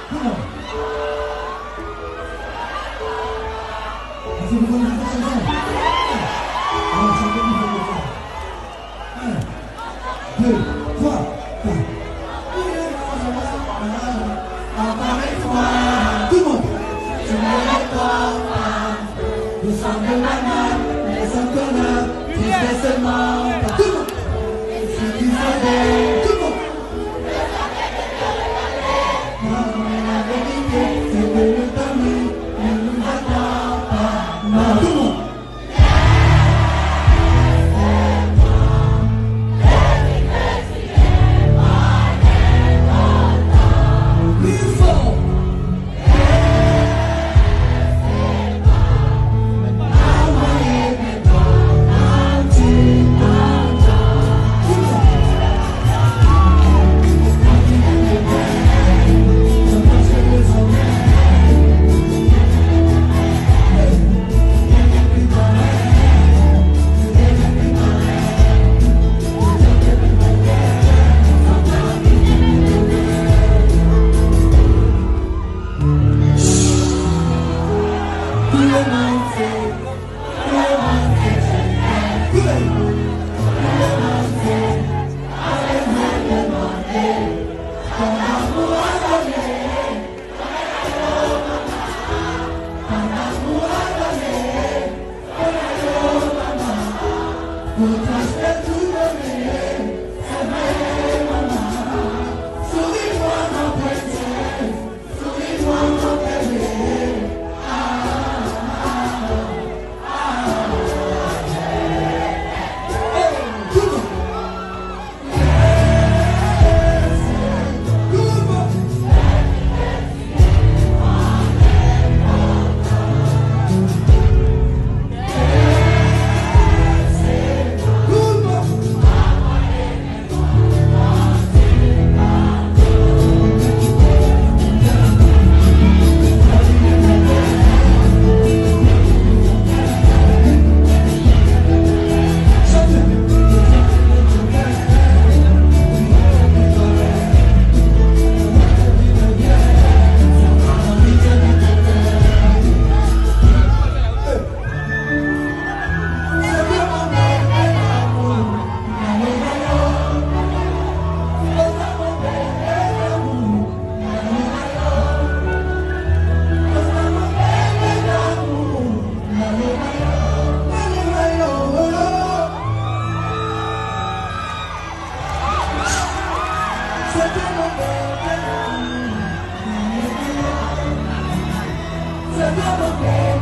Come on. Has everyone had that song? Alors, chantez plus fort que ça. 1, 2, 3, 4. Encore une fois, tout le monde. Je n'ai pas nous sommes de la main, les sommes là, tristesse seulement. Tout le monde. Et si tu savais, tout le monde. La vérité, c'est que le famille ne nous attend pas. Non, tout le monde. It's a